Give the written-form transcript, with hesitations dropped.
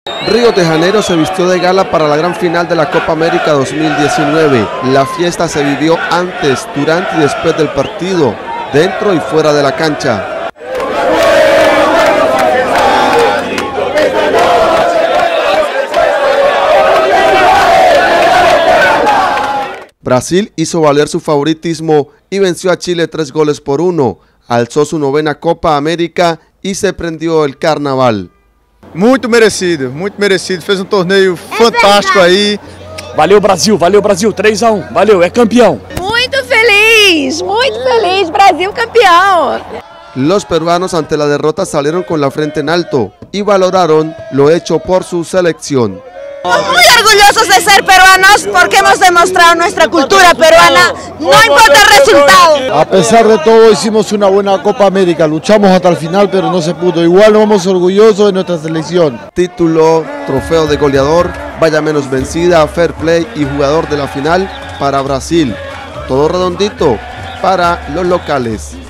Río de Janeiro se vistió de gala para la gran final de la Copa América 2019. La fiesta se vivió antes, durante y después del partido, dentro y fuera de la cancha. Brasil hizo valer su favoritismo y venció a Chile 3-1, alzó su 9ª Copa América y se prendió el carnaval. Muito merecido, fez torneio fantástico aí. Valeu Brasil, 3-1, valeu, é campeão. Muito feliz, Brasil campeão. Los peruanos ante la derrota salieron con la frente en alto y valoraron lo hecho por su selección. Muy orgullosos de ser peruanos porque hemos demostrado nuestra cultura peruana, no importa el resultado. A pesar de todo hicimos una buena Copa América, luchamos hasta el final pero no se pudo, igual nos vamos orgullosos de nuestra selección. Título, trofeo de goleador, valla menos vencida, fair play y jugador de la final para Brasil. Todo redondito para los locales.